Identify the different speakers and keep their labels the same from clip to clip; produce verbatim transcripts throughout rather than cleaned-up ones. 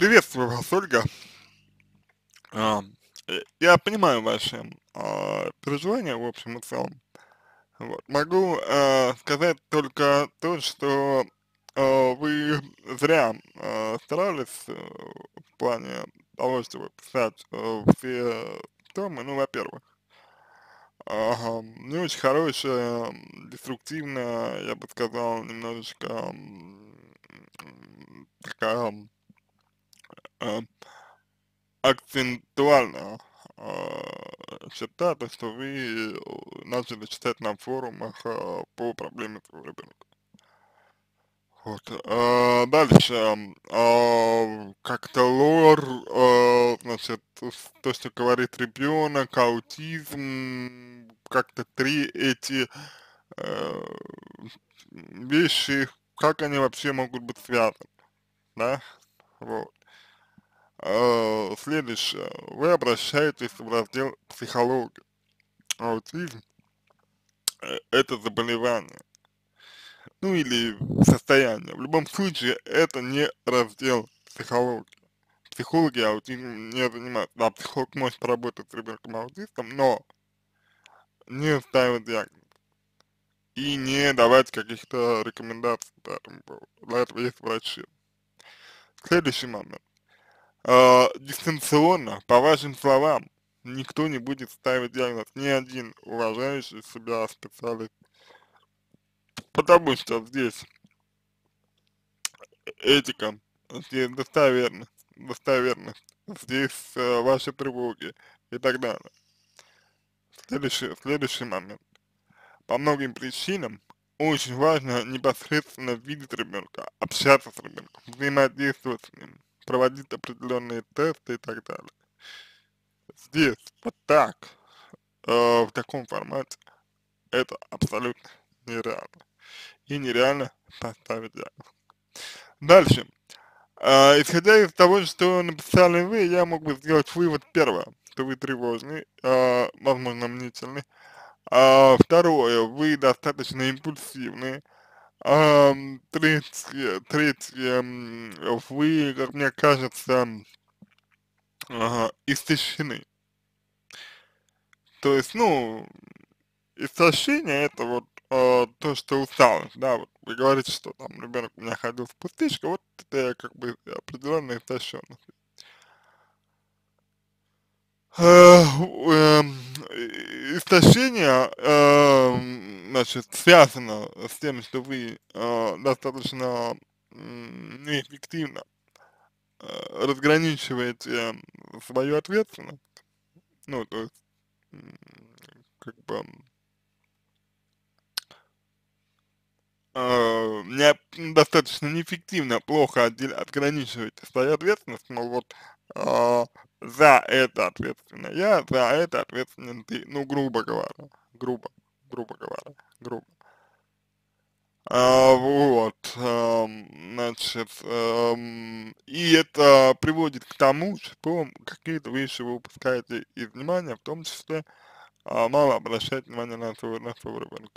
Speaker 1: Приветствую вас, Ольга. А, э, я понимаю ваши а, переживания в общем и целом. Вот. Могу а, сказать только то, что а, вы зря а, старались э, в плане того, чтобы писать э, все темы. Ну, во-первых, ага, не очень хорошая, м, деструктивная, я бы сказал, немножечко м, м, такая а, акцентуально а, черта, то, что вы э, начали читать на форумах а, по проблеме своего ребенка. Вот. А, дальше, ам, а, как-то лор, а, значит, с- то, что говорит ребенок, аутизм, как-то три эти э, вещи, как они вообще могут быть связаны, да, вот. А, следующее. Вы обращаетесь в раздел психологии. Аутизм– э, это заболевание, ну или состояние. В любом случае, это не раздел психологии. Психологи аутизм не занимаются. Да, психолог может поработать с ребенком аутистом, но не ставить диагноз и не давать каких-то рекомендаций по этому поводу. Для этого есть врачи. Следующий момент. А, дистанционно, по вашим словам, никто не будет ставить диагноз, ни один уважающий себя специалист, потому что здесь этика, здесь достоверность, достоверность, здесь э, ваши тревоги и так далее. Следующий, следующий момент. По многим причинам очень важно непосредственно видеть ребенка, общаться с ребенком, взаимодействовать с ним, проводить определенные тесты и так далее. Здесь вот так, э, в таком формате, это абсолютно нереально. И нереально поставить диагноз. Дальше. А, исходя из того, что написали вы, я мог бы сделать вывод первое, что вы тревожный, а, возможно, мнительный. А, второе, вы достаточно импульсивны. А, третье, третье, м, вы, как мне кажется, ага, истощены. То есть, ну, истощение это вот э, то, что усталость, да, вот вы говорите, что там ребенок у меня ходил в пустышку, вот это как бы определенная истощенность. Э, эм, и- Истощение, эм, значит, связано с тем, что вы э, достаточно м, неэффективно э, разграничиваете свою ответственность, ну, то есть, м, как бы э, не, достаточно неэффективно, плохо отдел, отграничиваете свою ответственность, мол, вот э, за это ответственно я, за это ответственен ты, ну, грубо говоря, грубо, грубо говоря, грубо. А, вот, ам, значит, ам, и это приводит к тому, что какие-то вещи вы упускаете из внимания, в том числе а, мало обращать внимание на своего, на своего ребенка.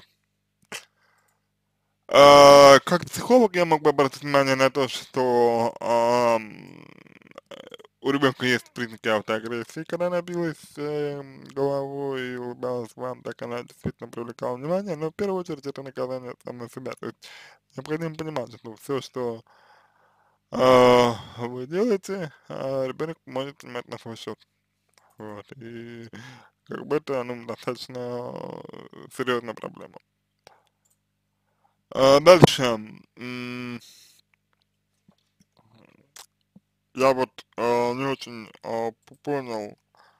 Speaker 1: А, как психолог я мог бы обратить внимание на то, что ам, э, у ребенка есть признаки автоагрессии, когда она билась э, головой и улыбалась вам, так она действительно привлекала внимание, но в первую очередь это наказание самой себя. То есть необходимо понимать, что все, что а, вы делаете, а, ребенок может понимать на свой счет. Вот, и как бы это ну, достаточно э, серьезная проблема. А, дальше. М, Я вот э, не очень э, п- понял,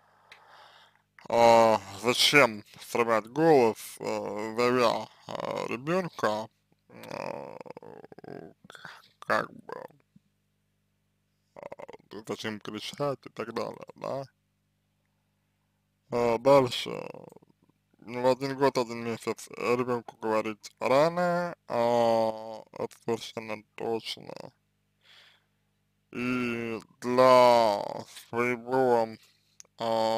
Speaker 1: а, зачем срывать голос, э, зовя э, ребенка, э, как бы, э, зачем кричать и так далее, да. А дальше, ну, в один год, один месяц ребенку говорить рано, а, это совершенно точно. И для своего а,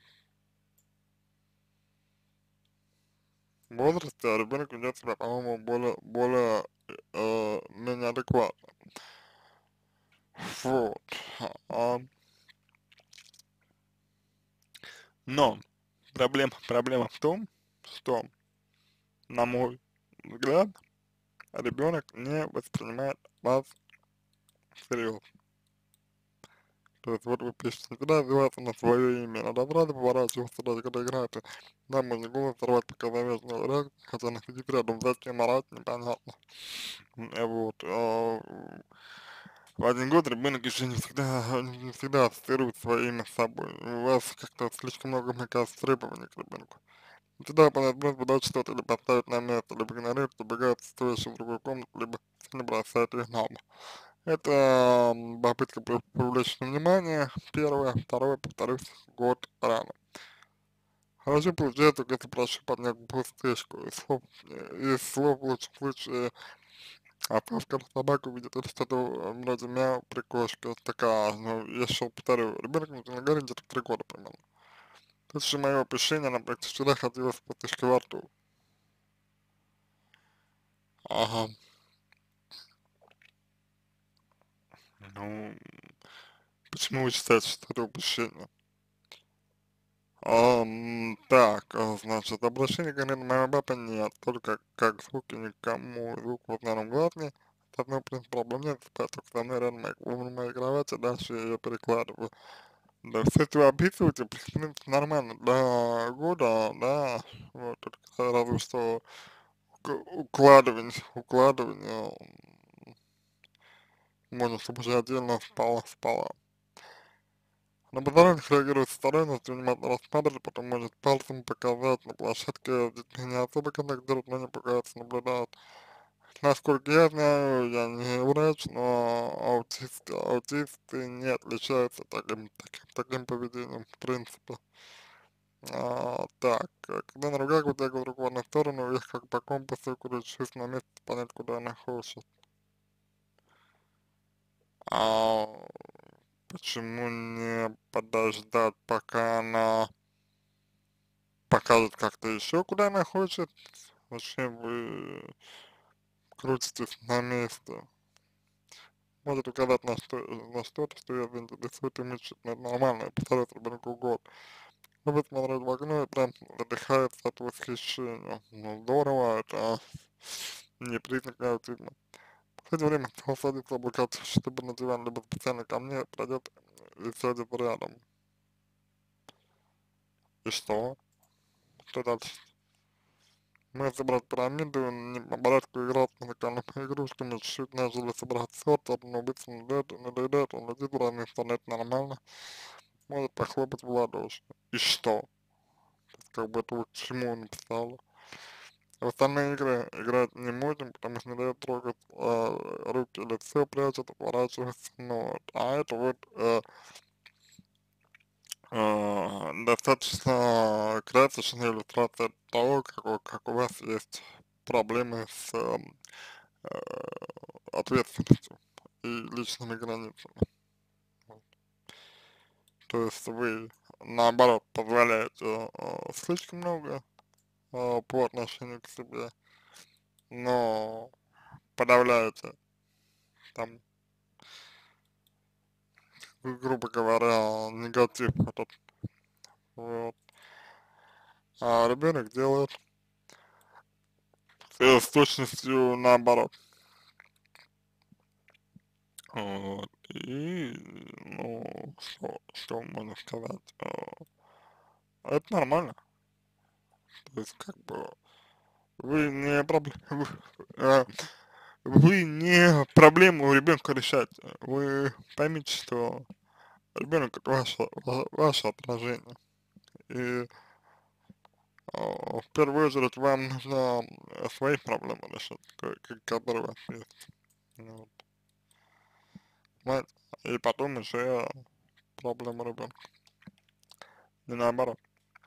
Speaker 1: возрасте ребенок ведет себя, по-моему, более, более, э, менее адекватно. Вот. А, но проблема, проблема в том, что, на мой взгляд, ребенок не воспринимает вас всерьез. То есть вот вы пишете, всегда развиваться на свое имя, надо сразу поворачиваться, даже когда играете. Да, можно голос сорвать, пока замешанный реакция, хотя она сидит рядом, зачем орать, непонятно. М, э, Вот. а, В один год ребенок еще не всегда, не всегда ассоциирует свое имя с собой. У вас как-то слишком много, мне кажется, требований к ребенку. Всегда понять просьбу дать что-то, или поставить на место, либо игнорировать, убегает, стоящий в другую комнату, либо сильно бросает ее на пол. Это м, попытка при- привлечь внимание, первое. Второе, повторюсь, год рано. Хорошо получается, если проще поднять пустышку. Из слов, э, из слов в лучшем случае, а когда собака увидит, это что-то э, вроде мяу, прикошка, такая, ну, я шел повторю, ребенок начал говорить где-то в три года примерно. Это же мое опущение, она практически всегда ходила с пустышкой во рту. Ага, ну, почему вы считаете, что это упущение? Ам, так, а, значит, обращения конкретно моего папы нет, только как звуки никому, звук в одном глазне, с одной, в принципе, проблем нет, спать только со мной рядом моей- в моей кровати, дальше я ее перекладываю. Да, все, что вы описываете, в принципе, нормально, до года, да, вот, только разве что ук- укладывание, укладывание, м, можно, чтобы уже отдельно спала, спала. На посторонних реагирует с стороны, внимательно рассматривает, потом может пальцем показать на площадке, с детьми не особо контактируют, но не пугаются, наблюдают. Насколько я знаю, я не врач, но аутисты, аутисты не отличаются таким, таким, таким поведением, в принципе. А, так, э, когда на руках вытягивают руку в одну сторону, их как по компасу крутишь на месте, понять, куда она хочет. А почему не подождать, пока она покажет как-то еще, куда она хочет? Зачем вы крутитесь на месте? Может указать на что, на что-то, что ее заинтересует и мучит, но это нормально, повторяет ребенку год. Любит смотреть в окно и прям задыхается от восхищения. Ну здорово, это не признак аутизма. В это время он садится облокотившись, чтобы на диван, либо специально ко мне пройдет и сядет рядом. И что? Что дальше? Мы собрать пирамиду, не по порядку играть с музыкальными игрушками, чуть-чуть начали собрать сорт, но быстро надоедает, надоедает, он летит в разные стороны, это нормально, может похлопать в ладоши. И что? Как бы это вот к чему он написал. В остальные игры играть не можем, потому что не дает трогать э, руки, лицо прячет, отворачивается, ну вот. А это вот э, э, достаточно красочная иллюстрация того, как, у- как у вас есть проблемы с э, э, ответственностью и личными границами. Вот. То есть вы, наоборот, позволяете э, слишком много э, по отношению к себе, но подавляете там, гру- грубо говоря, негатив этот, вот. А ребенок делает э, с точностью наоборот. Вот. И, ну, что, что можно сказать? э, Это нормально. То есть, как бы, вы не проблема, вы не проблему у ребенка решать. Вы поймите, что ребенок это ваше, ва- ваше отражение. И а, в первую очередь вам нужно э, свои проблемы решать, ко- ко- которые у вас есть. Ну вот. Понимаете? И потом уже проблемы ребенка. Не наоборот.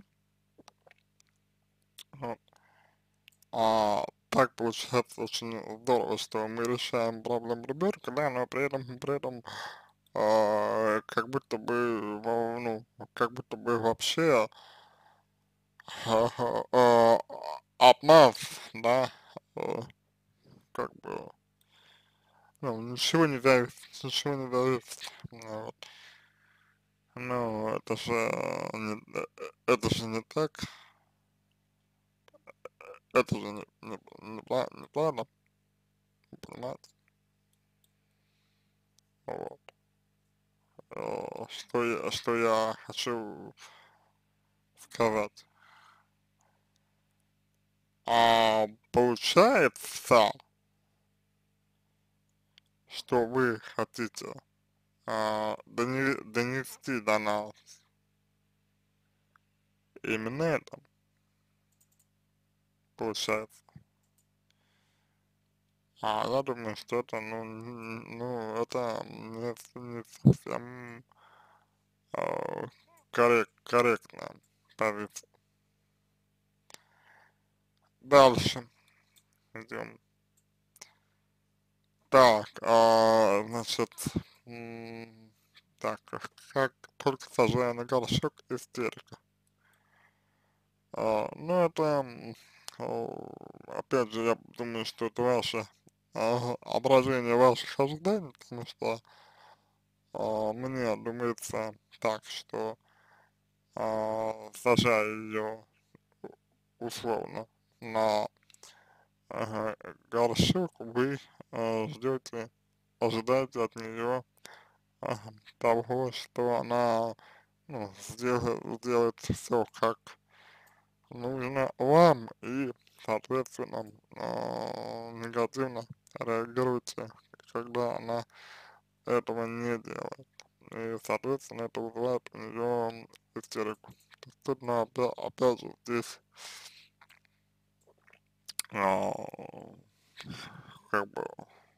Speaker 1: Вот. А так получается очень здорово, что мы решаем проблему ребенка, да, но при этом, при этом а, как будто бы, во- ну, как будто бы вообще а, а, от нас, да, э, как бы ну, ничего не зависит, ничего не зависит, ну, вот. Ну, это же не, э, это же не так, это же не, не, не, пла- не плавно, понимаете, вот. Э, Что я, что я хочу сказать. А получается, что вы хотите а, доне- донести до нас именно это, получается. А я думаю, что это, ну, н- ну, это не, с- не совсем а, коррек- корректная позиция. Дальше идем. Так, а, значит, м, так, как как только сажаю на горшок, истерика. А, ну, это, м, о, опять же, я думаю, что это ваше а, отражение ваших ожиданий, потому что а, мне думается так, что а, сажая ее условно на ага, горшок, вы а, ждете, ожидаете от нее ага, того, что она ну, сделает, сделает все как нужно вам и, соответственно, а, негативно реагируете, когда она этого не делает. И, соответственно, это вызывает у нее истерику. То есть тут, ну, опять, опять же, здесь, а, как бы,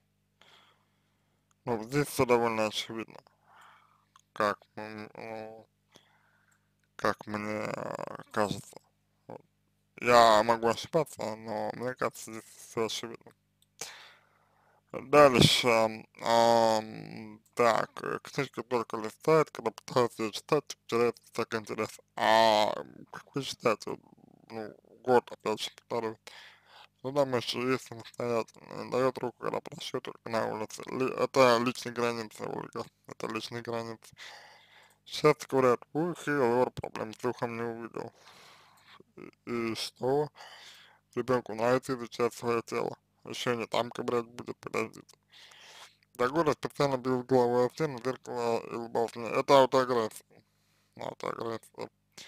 Speaker 1: ну, здесь все довольно очевидно, как, м, ну, как мне а, кажется. Вот. Я могу ошибаться, но мне кажется, здесь все очевидно. Дальше, ам, так, э, книжка только листает, когда пытается ее читать, теряется всякий интерес. А как вы считаете, вот, ну, год, опять же, повторю, ну, там еще есть самостоятельно, дает руку, когда просчет только на улице. Ли- это личные границы, Ольга, это личные границы. Сейчас говорят, ух, и лор, проблем с духом не увидел. И что? Ребенку нравится изучать свое тело. Еще не там брать будет, подождите. До года специально бил головой о стену, зеркало и улыбался мне. Это аутоагрессия. Аутоагрессия.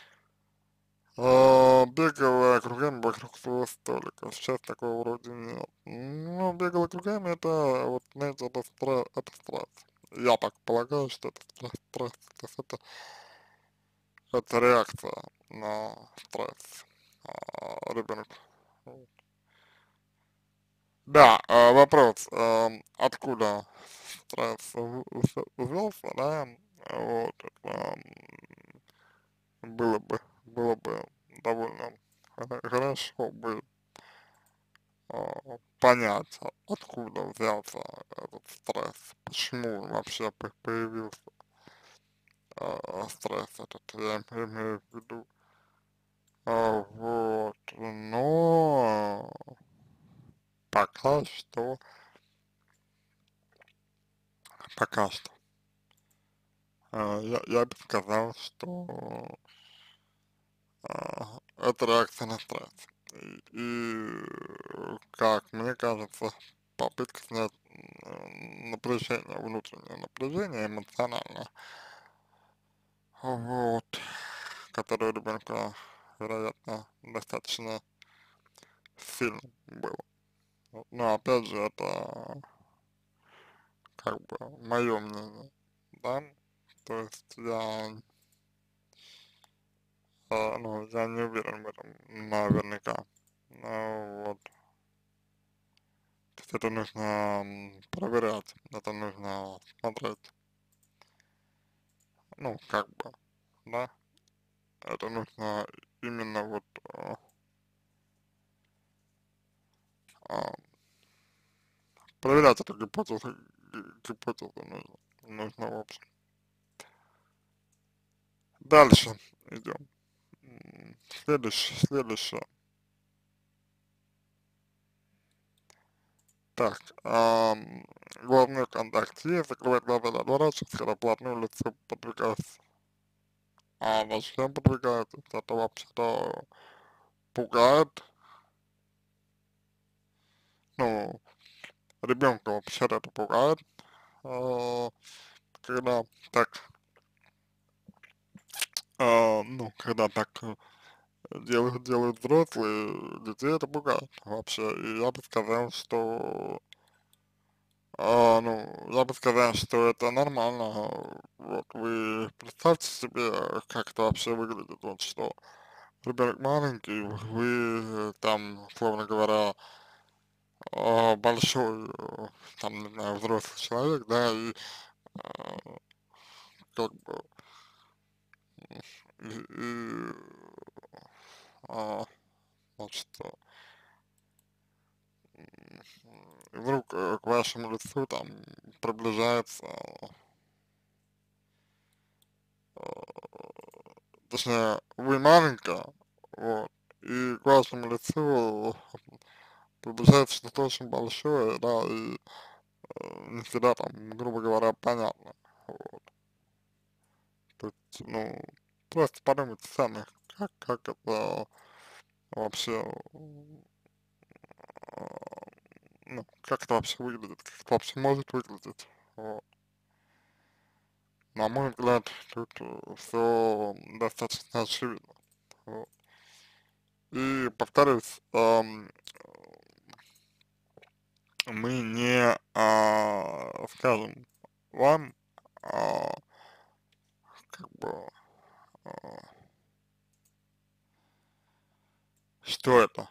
Speaker 1: А, бегала кругами вокруг своего столика. Сейчас такого вроде нет. Ну, бегала кругами, это, вот, знаете, это стресс, это стресс. Я так полагаю, что это стресс, стресс. То есть это, это реакция на стресс а, ребенка. Да, а, вопрос, ам, откуда стресс в- в- взялся, да, вот, ам, было бы, было бы довольно хо- хорошо бы а, понять, а- откуда взялся этот стресс, почему он вообще по- появился а, стресс этот, я им- имею в виду. А, вот, но пока что, пока что, а, я, я бы сказал, что а, это реакция на стресс. И, и, как мне кажется, попытка снять м, напряжение, внутреннее напряжение эмоциональное, вот, которое у ребенка, вероятно, достаточно сильно было. Вот. Но опять же, это как бы мое мнение, да, то есть я, а, ну, я не уверен в этом наверняка. Ну, вот. То есть это нужно м, проверять, это нужно смотреть, ну, как бы, да, это нужно именно вот а, а, проверять эту гипотезу, ги- гипотезу нужно, нужно в общем. Дальше идем. М, Следующее, следующее. Так, ам, главный контакт есть, закрывать глаза и отворачиваться, когда вплотную лицо подвигается. А зачем подвигается? Это вообще-то пугает, ну, ребенка вообще-то это пугает, а, когда так, а, ну, когда так э, делают, делают взрослые, детей это пугает вообще. И я бы сказал, что, а, ну, я бы сказал, что это нормально. Вот вы представьте себе, как это вообще выглядит, вот что ребенок маленький, вы там, условно говоря, а, большой, э, там, не знаю, взрослый человек, да, и а, как бы, и, и, а, значит, и вдруг э, к вашему лицу там приближается, э, точнее, вы маленькая, вот, и к вашему лицу приближается что-то очень большое, да, и э, не всегда там, грубо говоря, понятно, вот. То есть, ну, просто подумайте сами, как, как это вообще, э, ну, как это вообще выглядит, как это вообще может выглядеть, вот. На мой взгляд, тут все достаточно очевидно. Вот. И повторюсь, ам, мы не а, скажем вам, а, как бы, а, что это.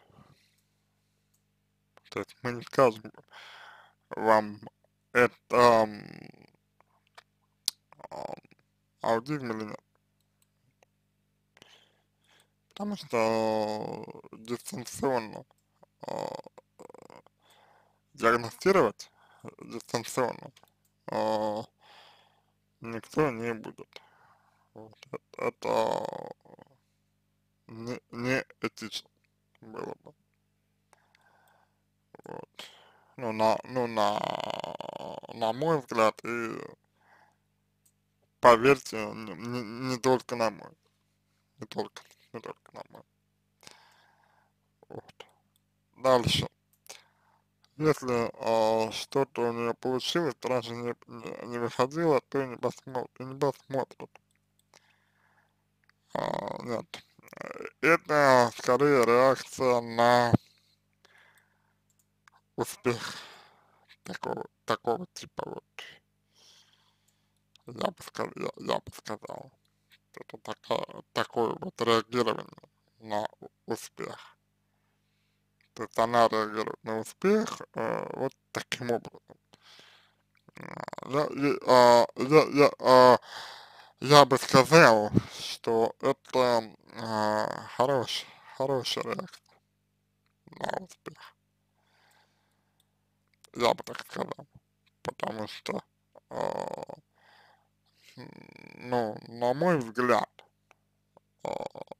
Speaker 1: То есть мы не скажем вам, это ам, ам, аутизм или нет. Потому что дистанционно а, диагностировать дистанционно а, никто не будет. Вот. Это, это не, не этично было бы. Вот. Ну, на, ну, на, на мой взгляд, и поверьте, не, не, не только на мой, не только, не только на мой. Вот. Дальше. Если а, что-то у нее получилось, раньше не, не, не выходило, то и не посмотрит, и не посмотрит. А, нет. Это скорее реакция на успех такого, такого типа вот, я бы сказал, я, я бы сказал. Это такая, такое вот реагирование на у- успех. То есть она реагирует на успех э, вот таким образом. Я, я, а, я, я, а, я бы сказал, что это а, хорош, хорошая реакция на успех. Я бы так сказал. Потому что, а, ну, на мой взгляд, а,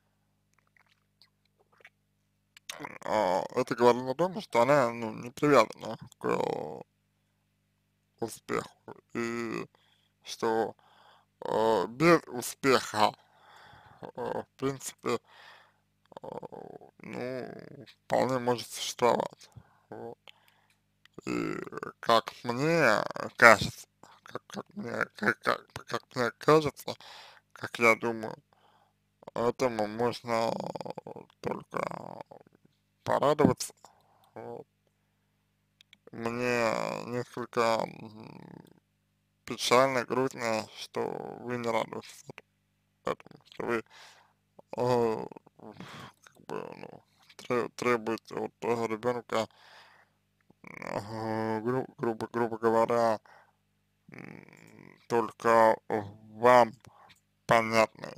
Speaker 1: а, это говорит о том, что она, ну, не привязана к успеху. И что э, без успеха, э, в принципе, э, ну, вполне может существовать. Вот. И как мне кажется, как, как мне, как, как, как мне кажется, как я думаю, этому можно только порадоваться. Вот. Мне несколько м, печально, грустно, что вы не радуетесь этому, что вы э, как бы, ну, тре- требуете от э, ребенка, э, гру- грубо, грубо говоря, м, только вам понятной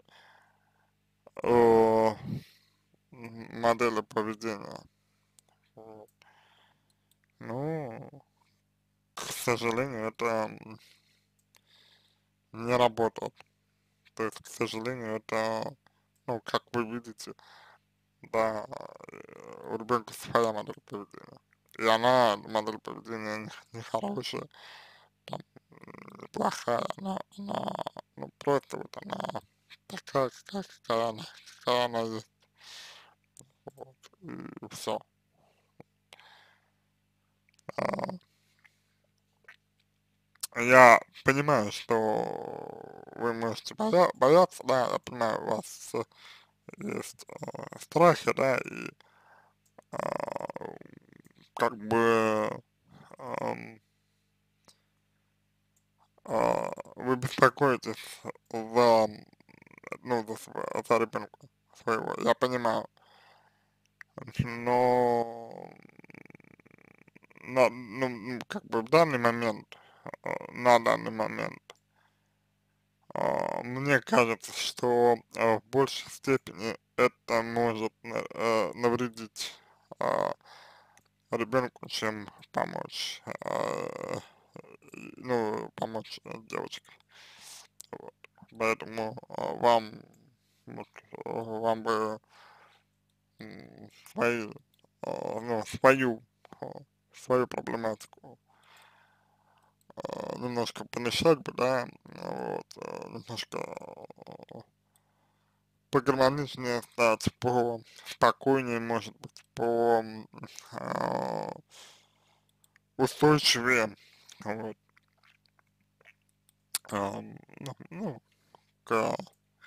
Speaker 1: э, м, модели поведения. Вот. Ну, к сожалению, это м, не работает. То есть, к сожалению, это, ну, как вы видите, да, э, у ребенка своя модель поведения. и она, модель поведения не- нехорошая, там, м, плохая, она, она, ну, просто вот она такая, какая, какая она, какая она есть, вот, и все. Я понимаю, что вы можете боя бояться, да, я понимаю, у вас э, есть э, страхи, да, и а, как бы ам, а, вы беспокоитесь за, ну, за, св- за ребенка своего, я понимаю, но на, ну, м, как бы в данный момент, э, на данный момент, а, мне кажется, что а, в большей степени это может на- э, навредить а, ребенку, чем помочь, а, и, ну, помочь э, девочке. Вот. Поэтому а, вам, вот, э, вам бы м, свои, а, ну, свою, а, свою проблематику а, немножко помешать бы, да, вот, а, немножко а, погармоничнее стать, по спокойнее, может быть, по м, а, устойчивее, вот, ам, ну, ну, к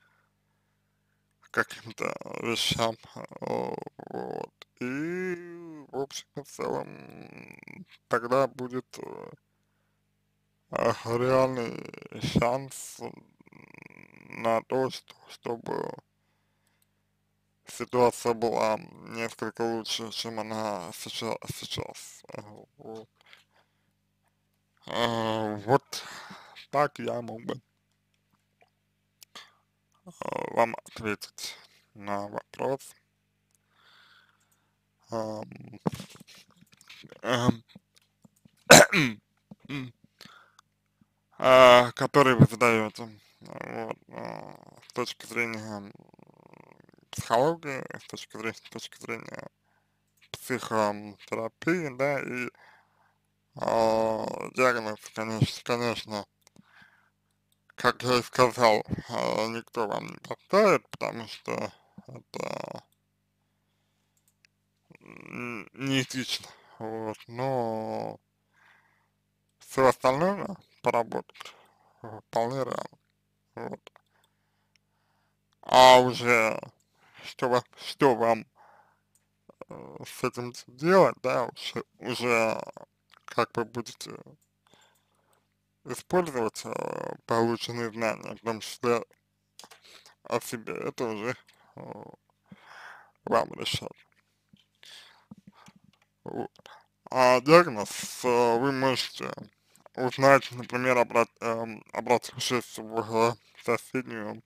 Speaker 1: каким-то вещам, а, вот. И, в общем и целом, тогда будет э, а, реальный шанс м, на то, что, чтобы ситуация была несколько лучше, чем она сейчас. сейчас. А, Вот, А, вот так я мог бы а, вам ответить на вопрос, ам, ам, м, а, который вы задаете. Вот, а, с точки зрения м, психологии, с точки зрения, с точки зрения психотерапии, да, и а, диагноз, конечно, конечно, как я и сказал, а, никто вам не поставит, потому что это м, неэтично, вот, но все остальное поработать э, вполне реально, вот. А уже что, ва- что вам э, с этим делать, да, уже, уже как вы будете использовать э, полученные знания, в том числе о себе, это уже э, вам решать. Вот. А диагноз э, вы можете узнать, например, обрат, эм, обратившись в соседнюю,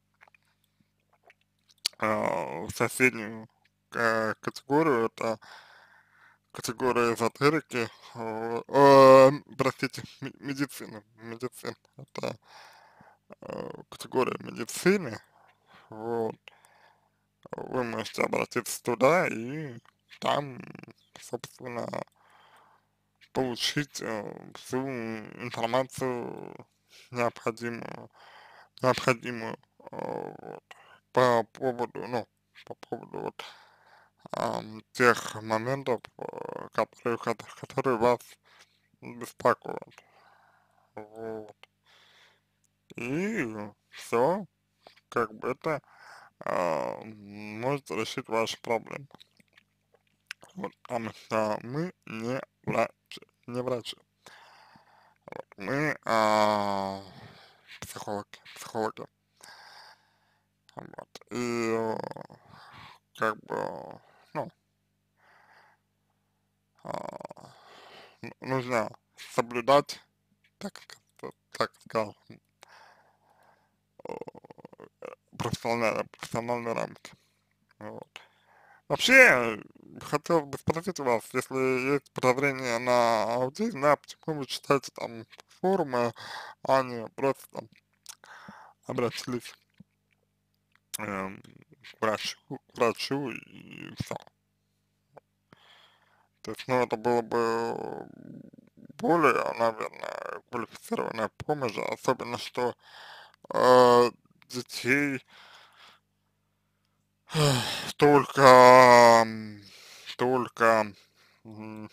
Speaker 1: э, в соседнюю э, категорию, это категория эзотерики, э, э, простите, ме- медицины, медицины, это э, категория медицины, вот, вы можете обратиться туда и там, собственно, получить э, всю информацию необходимую, необходимую э, вот, по поводу, ну, по поводу вот, ам, тех моментов, э, которые, кото- которые вас беспокоят. Вот. И все, как бы это а, может решить ваши проблемы. Вот, потому что мы не врачи, не врачи. Мы а, психологи, психологи. Вот. И э, как бы, ну, а, н- нужно соблюдать, так, ска- так скажем, профессиональные, профессиональные рамки. Вот. Вообще, хотел бы спросить у вас, если есть подозрение на аутизм, да, почему вы читаете там форумы, а не просто там обратились эм, к врачу, к врачу и все. То есть, ну, это было бы более, наверное, квалифицированная помощь, особенно что э, детей только, м, только м,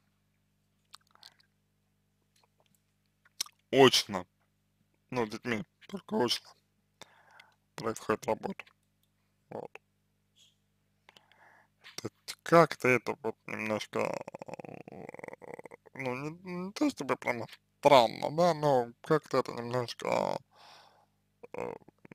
Speaker 1: очно, ну, с детьми только очно происходит работа. Вот. То есть как-то это вот немножко, э, ну, не, не то чтобы прямо странно, да, но как-то это немножко э,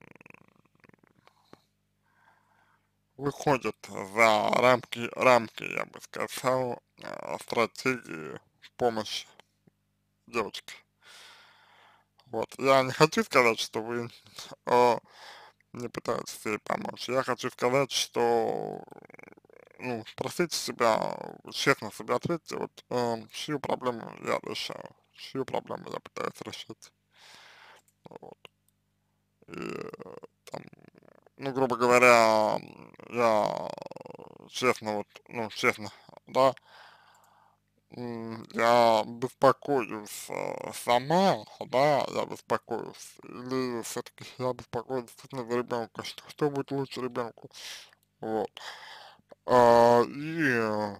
Speaker 1: выходит за рамки, рамки, я бы сказал, э, стратегии помощи девочке. Вот. Я не хочу сказать, что вы э, не пытаетесь ей помочь. Я хочу сказать, что, ну, спросите себя, честно себе ответьте, вот, э, чью проблему я решаю, чью проблему я пытаюсь решить. Вот. И, э, там, ну, грубо говоря, я честно, вот, ну, честно, да, м, я беспокоюсь э, сама, да, я беспокоюсь, или все-таки я беспокоюсь действительно за ребенка, что, что будет лучше ребенку, вот. А, и, э,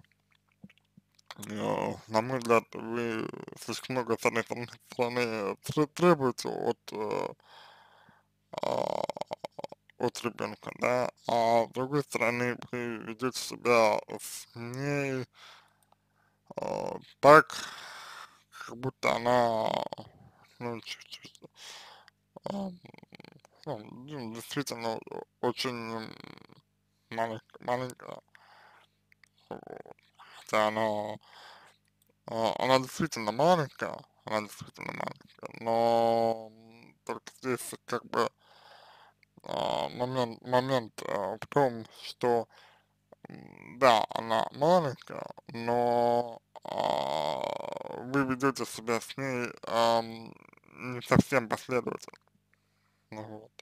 Speaker 1: э, на мой взгляд, вы слишком много, с одной стороны, стороны тр- требуете от, э, а, от ребенка, да, а с другой стороны, вы ведете себя с ней а, так, как будто она, ну, чуть-чуть, а, ну, ну, действительно очень маленькая, маленькая, вот. Хотя она, а, она действительно маленькая, она действительно маленькая, но м, только здесь как бы а, момент, момент а, в том, что м, да, она маленькая, но а, вы ведете себя с ней ам, не совсем последовательно. Ну вот,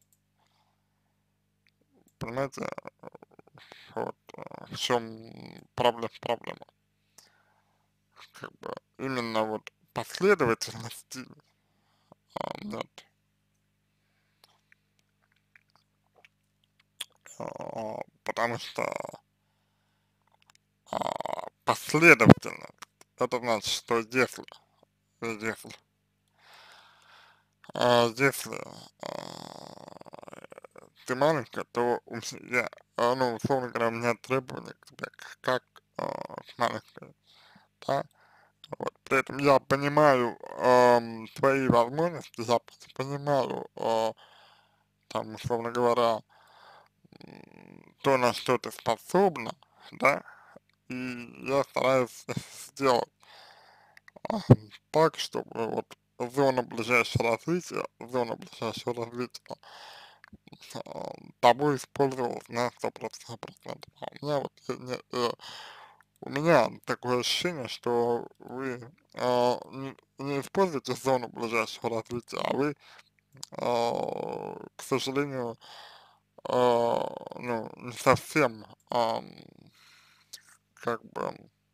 Speaker 1: понимаете, вот а, в чем проблема, проблема, как бы именно вот последовательности а, нет, а, потому что а, последовательно это значит, что если, если, а, если а, ты маленькая, то у меня, а, ну, условно говоря, у меня требования к тебе к- как а, к маленькой, да, вот. При этом я понимаю ам, твои возможности, я п- понимаю, а, там, условно говоря, м, то, на что ты способна, да, и я стараюсь сделать а, так, чтобы вот зона ближайшего развития, зона ближайшего развития а, тобой использовалась на сто процентов. А у меня вот э, не, э, у меня такое ощущение, что вы а, не, не используете зону ближайшего развития, а вы, а, к сожалению, а, ну, не совсем, ам, как бы,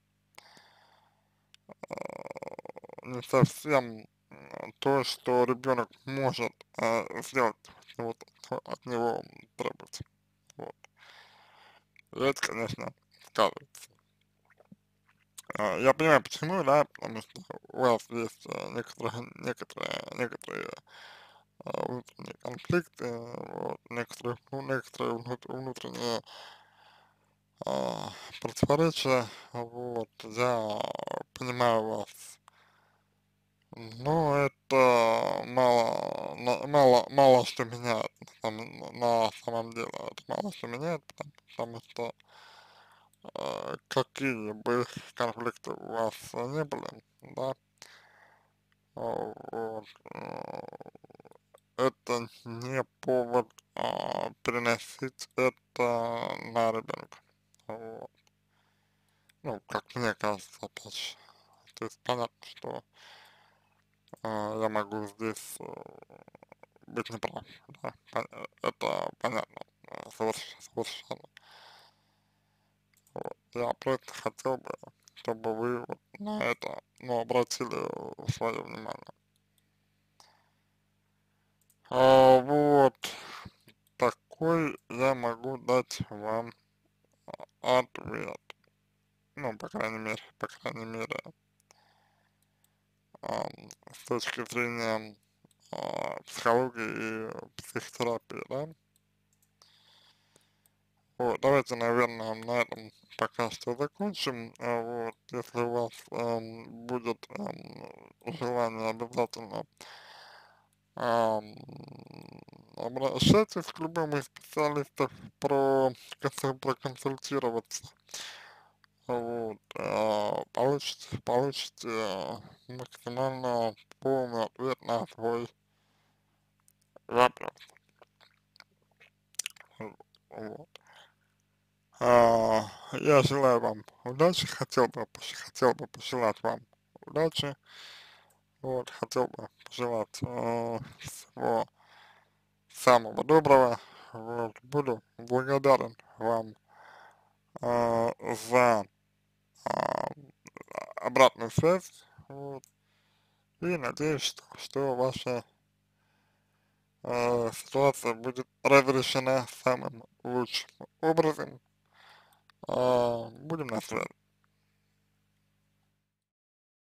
Speaker 1: а, не совсем м, то, что ребенок может а, сделать, вот, от него требуется. Вот. И это, конечно, сказывается. А, я понимаю, почему, да, потому что у вас есть а, некоторые, некоторые, некоторые а, внутренние конфликты, вот, некоторые, ну, некоторые внут- внутренние а, противоречия, вот, я понимаю вас, но это мало, на- мало, мало что меняет на самом, на самом деле, это мало что меняет, потому, потому что а, какие бы конфликты у вас не были, да, а, вот, а, это не повод а, переносить это на ребенка. Вот. Ну, как мне кажется, опять же. То есть понятно, что а, я могу здесь э, быть неправ, да, пон- э, это понятно, э, соверш- совершенно. Вот. Я просто хотел бы чтобы вы вот на это, ну, обратили свое внимание. А, вот такой я могу дать вам ответ. Ну, по крайней мере, по крайней мере, ам, с точки зрения а, психологии и психотерапии, да. Вот, давайте, наверное, на этом пока что закончим. А, вот, если у вас ам, будет ам, желание, обязательно ам, обращайтесь к любому из специалистов про, консуль- проконсультироваться. Вот, а, получите, получите а, максимально полный ответ на свой вопрос. Вот. А, я желаю вам удачи, хотел бы, пош- хотел бы пожелать вам удачи, вот, хотел бы пожелать э, всего самого доброго, вот, буду благодарен вам э, за а, обратную связь, вот, и надеюсь, что, что ваша э, ситуация будет разрешена самым лучшим образом. А, будем на связи.